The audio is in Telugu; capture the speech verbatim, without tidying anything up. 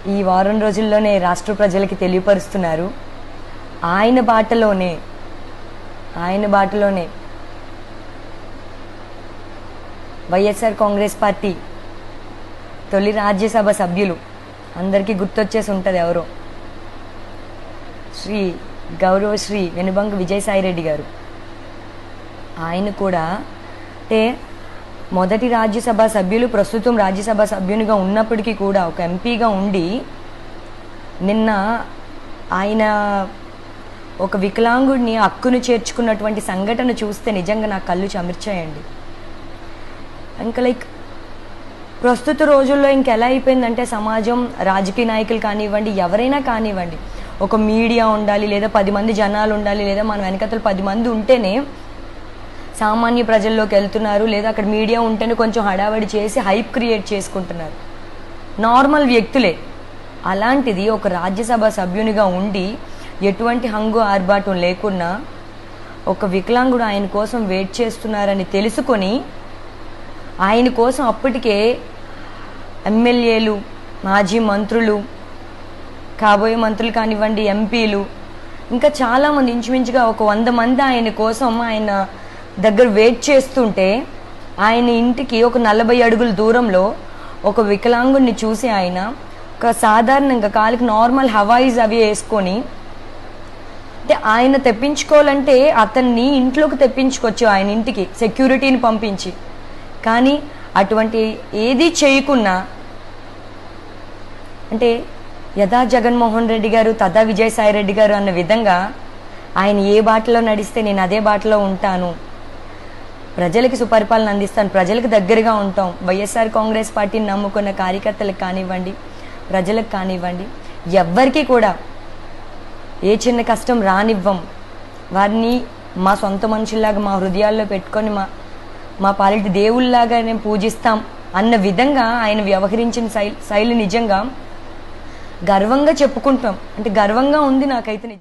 ఈ వారం రోజుల్లోనే రాష్ట్ర ప్రజలకి తెలియపరుస్తున్నారు. ఆయన బాటలోనే ఆయన బాటలోనే వైఎస్ఆర్ కాంగ్రెస్ పార్టీ తొలి రాజ్యసభ సభ్యులు అందరికీ గుర్తొచ్చేసి ఉంటుంది ఎవరో, శ్రీ గౌరవ శ్రీ వెనుబంక విజయసాయిరెడ్డి గారు. ఆయన కూడా అంటే మొదటి రాజ్యసభ సభ్యులు, ప్రస్తుతం రాజ్యసభ సభ్యునిగా ఉన్నప్పటికీ కూడా ఒక ఎంపీగా ఉండి నిన్న ఆయన ఒక వికలాంగుడిని హక్కును చేర్చుకున్నటువంటి సంఘటన చూస్తే నిజంగా నా కళ్ళు చెమర్చాయండి. ఇంకా లైక్ ప్రస్తుత రోజుల్లో ఇంకెలా అయిపోయిందంటే సమాజం, రాజకీయ నాయకులు కానివ్వండి, ఎవరైనా కానివ్వండి, ఒక మీడియా ఉండాలి, లేదా పది మంది జనాలు ఉండాలి, లేదా మన వెనకతలు పది మంది ఉంటేనే సామాన్య ప్రజల్లోకి వెళ్తున్నారు, లేదా అక్కడ మీడియా ఉంటేనే కొంచెం హడావడి చేసి హైప్ క్రియేట్ చేసుకుంటున్నారు నార్మల్ వ్యక్తులే. అలాంటిది ఒక రాజ్యసభ సభ్యునిగా ఉండి ఎటువంటి హంగు ఆర్భాటం లేకున్నా ఒక వికలాంగుడు ఆయన కోసం వెయిట్ చేస్తున్నారని తెలుసుకొని ఆయన కోసం అప్పటికే ఎమ్మెల్యేలు, మాజీ మంత్రులు, కాబోయే మంత్రులు కానివ్వండి, ఎంపీలు, ఇంకా చాలామంది, ఇంచుమించుగా ఒక వంద మంది ఆయన కోసం ఆయన దగ్గర వెయిట్ చేస్తుంటే ఆయన ఇంటికి ఒక నలభై అడుగుల దూరంలో ఒక వికలాంగుడిని చూసి ఆయన ఒక సాధారణంగా కాలికి నార్మల్ హవాయిజ్ అవి వేసుకొని, అంటే ఆయన తెప్పించుకోవాలంటే అతన్ని ఇంట్లోకి తెప్పించుకోవచ్చు, ఆయన ఇంటికి సెక్యూరిటీని పంపించి. కానీ అటువంటి ఏది చేయకున్నా, అంటే యథా జగన్మోహన్ రెడ్డి గారు తదా విజయసాయి రెడ్డి గారు అన్న విధంగా ఆయన ఏ బాటలో నడిస్తే నేను అదే బాటలో ఉంటాను, ప్రజలకి సుపరిపాలన అందిస్తాను, ప్రజలకు దగ్గరగా ఉంటాం. వైఎస్ఆర్ కాంగ్రెస్ పార్టీని నమ్ముకున్న కార్యకర్తలకు కానివ్వండి, ప్రజలకు కానివ్వండి, ఎవ్వరికీ కూడా ఏ చిన్న కష్టం రానివ్వం. వారిని మా సొంత మనుషుల్లాగా మా హృదయాల్లో పెట్టుకొని మా మా పాలిటి దేవుళ్ళలాగా నేను పూజిస్తాం అన్న విధంగా ఆయన వ్యవహరించిన శైలి శైలి నిజంగా గర్వంగా చెప్పుకుంటాం. అంటే గర్వంగా ఉంది నాకైతే.